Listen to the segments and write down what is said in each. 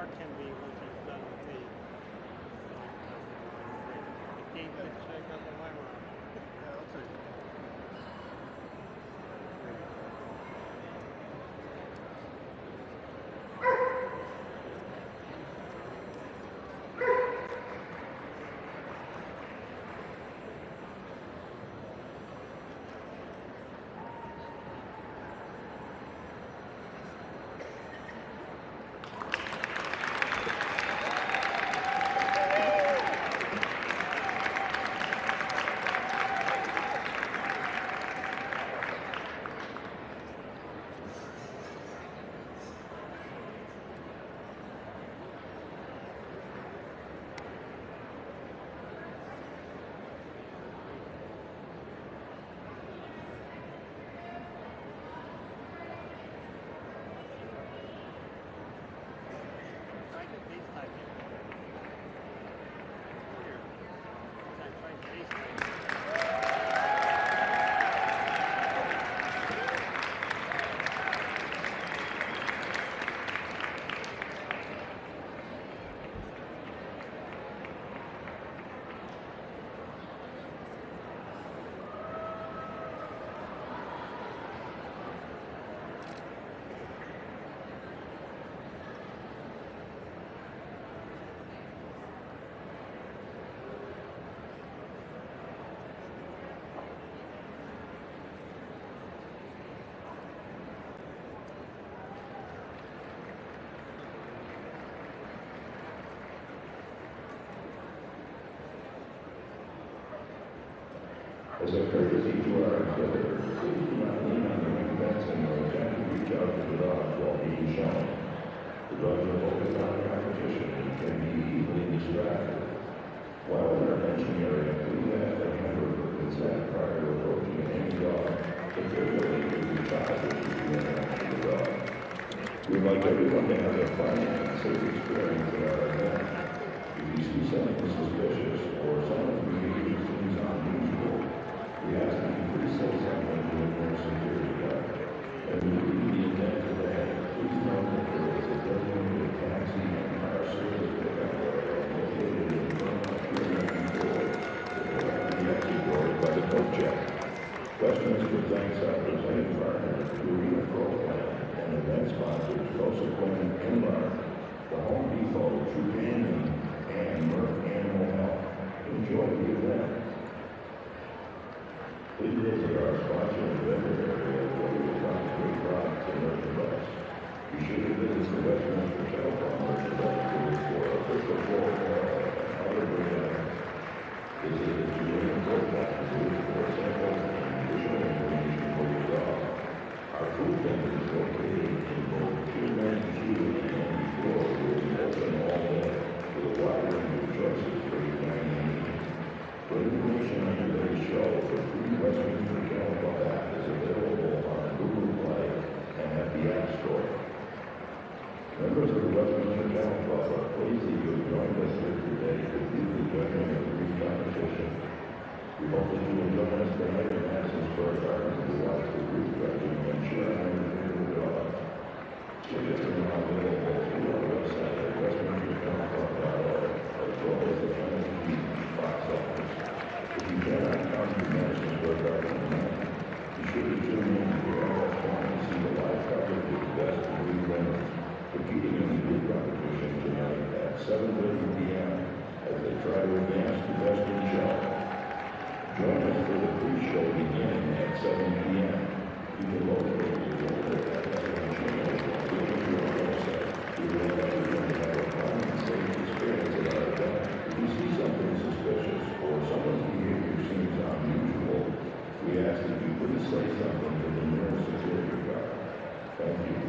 can be once he's done with the game can shake up in my mind. Yeah, I'll take it. I can FaceTime him. I tried FaceTime. As a courtesy to our exhibitors, please do not lean on the ring fencing or attempt to reach out to the dogs while being shown. The dogs are focused on the competition and can be easily distracted. While in our benching area, please ask the handler for consent prior to approaching any dog, particularly if your child wishes to interact with the dog. We'd like everyone to have a fun and safe experience at our event. If you see something suspicious or someone's behavior seems unusual, we ask that you please say something to a security guard. As we leave the event today, please note that there is a designated taxi and car service pickup area located in front of the door to the exit door by the coat check. Westminster thanks our presenting partners, Purina Pro Plan, and event sponsors Joseph Quinn Enlark, the Home Depot, Trupanion, and Merck Animal Health. Enjoy the event. Please visit our sponsor and vendor area where we will find great products and merchandise. Be sure to visit the Westminster Telephone merchandise booth for official floor apparel and other great items. Visit the Purina Pro Plan booth for samples and additional information for your dog. Our food vendor is located in both Q1 and Q and before we will be open all day with a wide range of choices for your dining needs. For information on today's show, the free Westminster Telephone app is available on Google Play and at the App Store. Members of the Westminster Kennel Club are pleased that you have joined us here today to view the judging of the brief competition. We hope that you will join us tonight in Madison Square Garden to watch the brief judging and share in your favorite dogs. Tickets are now available through our website at westminsterkennelclub.org as well as the Kennel Keys box office. If you cannot come to Madison Square Garden tonight, be sure to tune in to RS1 to see the live coverage of the best three winners competing in the group competition tonight at 7:30 p.m. as they try to advance to Best in Show. Join us for the pre-show beginning at 7 p.m. You can locate the local Best in Show on our website. We will let everyone have a fun and safe experience at our event. If you see something suspicious or someone's behavior seems unusual, we ask that you please say something to the nearest security guard. Thank you.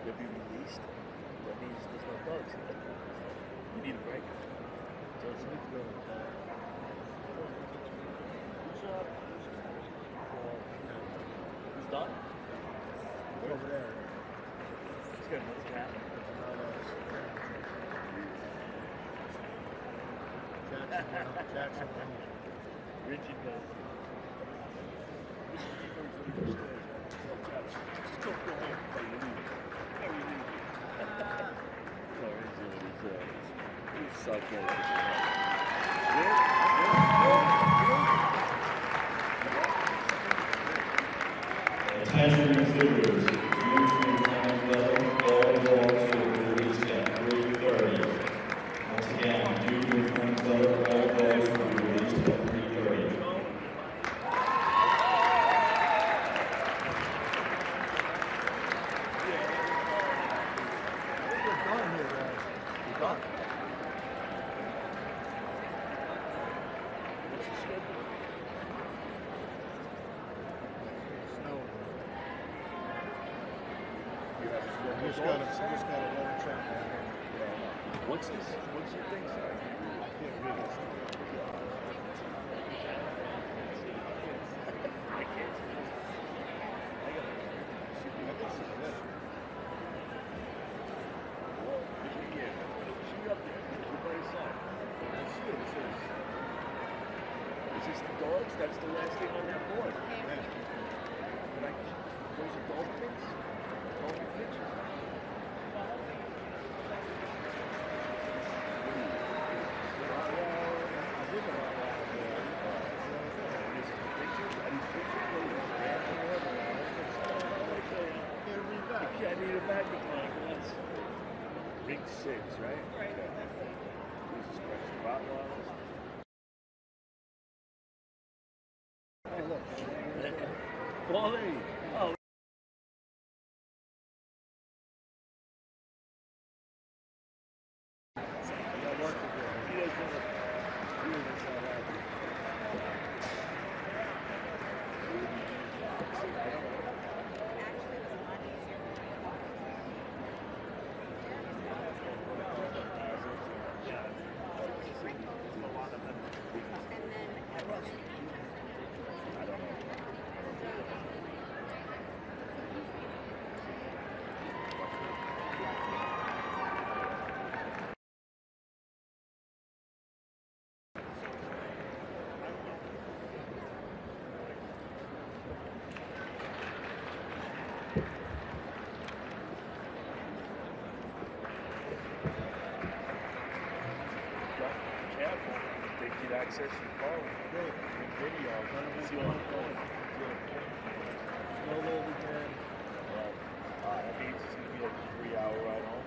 They'll be released. That means there's no bugs. We need a break. So it's need to go with that. Who's done? Over there. It's got another cat. Jackson. Richie does. Just don't go home. How you leave? How you leave? No, he's sarcastic. Attention exhibitors, Houston Town Club, all dogs will be released at 3:30. Once again, Houston Town Club, all dogs will be released at 3:30. We're done here, guys. We're done. What's the schedule? Snow. You have Just got a letter track down here. What's this? What's your thing? Yeah, really. I can't see this. I gotta I can see this. Well, she up there. It's the very side. I see it. It says, Is this the dogs? That's the last thing on that board. yeah. But those are dog things? Dog pictures? I need a magnifying glass. Ring 6, right? Right. Okay. Jesus Christ. Rottweilers. Hey, look. Wally. Oh. I got work to do. He doesn't have a... He doesn't sound happy. Careful. They can access your phone. Good. Video. See what I'm doing. Snow over there. Well, that means it's going to be like a 3-hour ride home.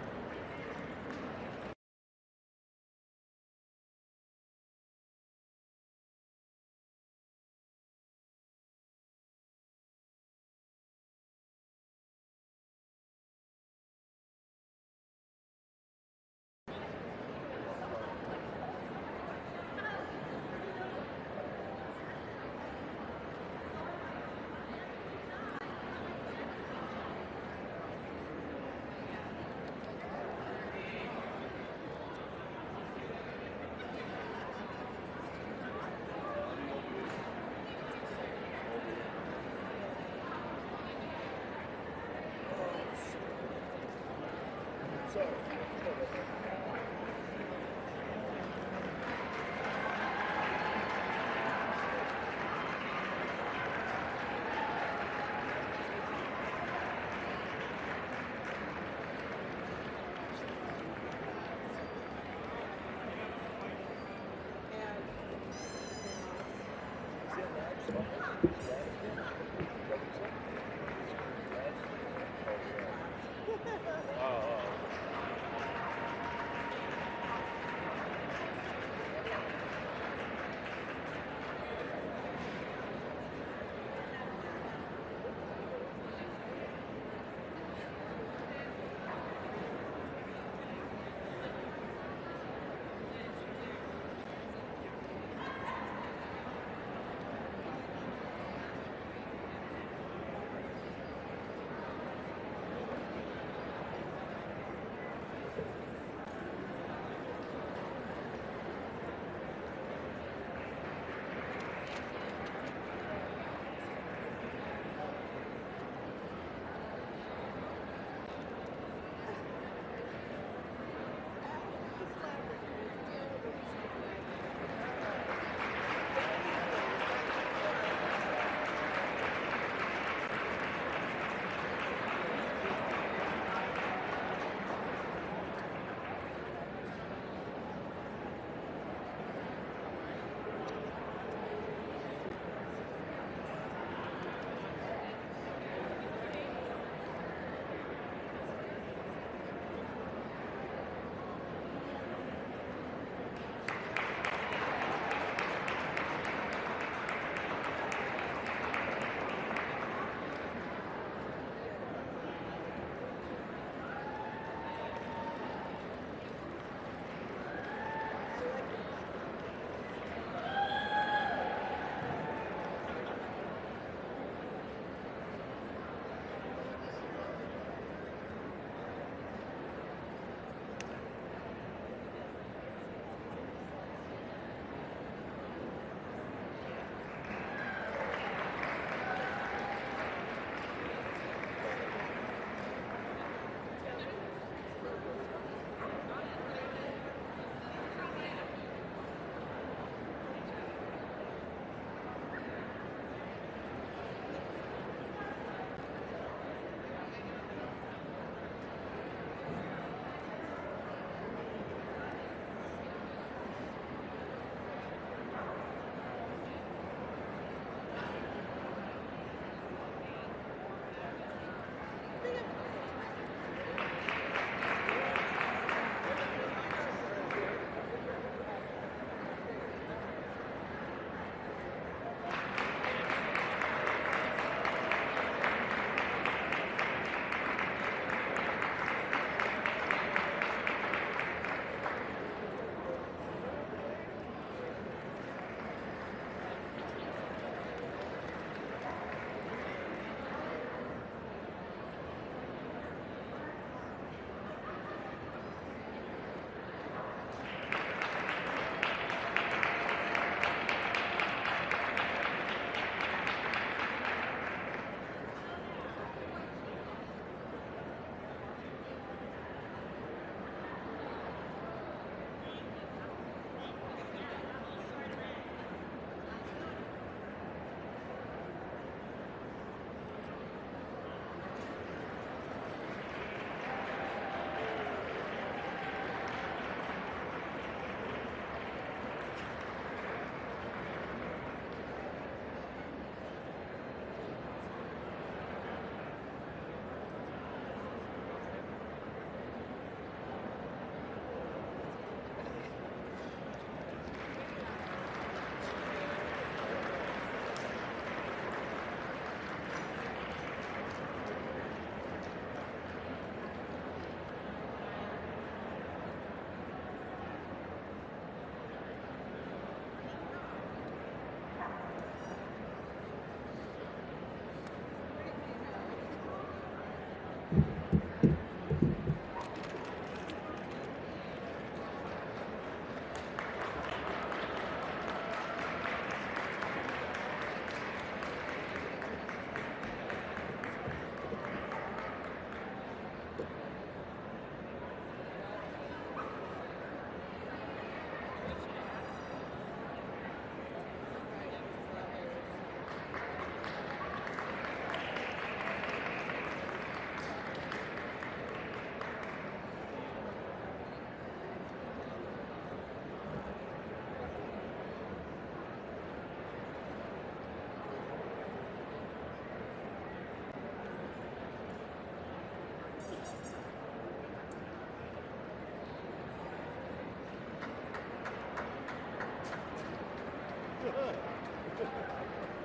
Yeah.